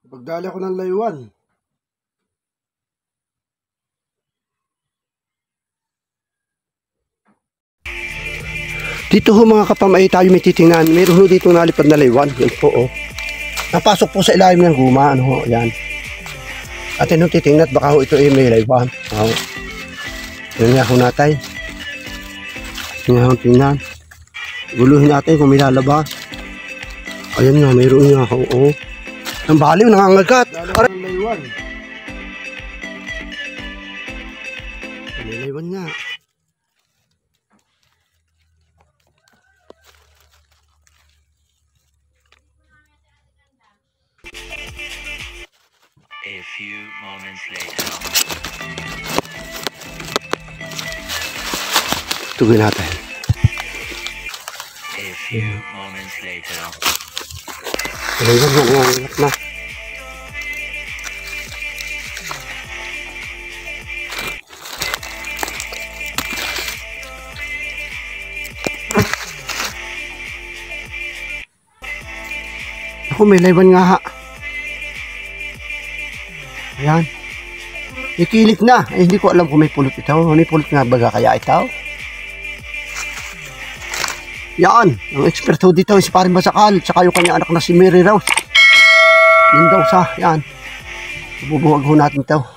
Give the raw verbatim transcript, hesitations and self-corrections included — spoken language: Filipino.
Pagdali ako ng laywan. Dito ho mga kapamay tayo may titingnan. Meron ho dito nalipad na laywan. Yan po oh. Napasok po sa ilalim ng guma. Ano ho, yan. At yun ho titingnan. Baka ho ito ay may laywan. Oh. Yan nga ho natay. Yan nga ho tingnan. Guluhin natin kung may lalabas. Ayan nga, mayroon nga ho. Oh. Ang baliw, nangangagat. Parang laywan. May laywan nga. A few moments later. Tugin natin. A few moments later. Laywan nga, nangangagat na. Ako, may laywan nga ha. Ayan. Ikilit na. Eh, hindi ko alam kung may pulot ito. May pulot nga baga kaya ito. Yan. Ang expert ho dito si Paring Basakal. Tsaka yung kanyang anak na si Mary Rose. Yun daw sa. Yan. Bubuwag ho natin ito.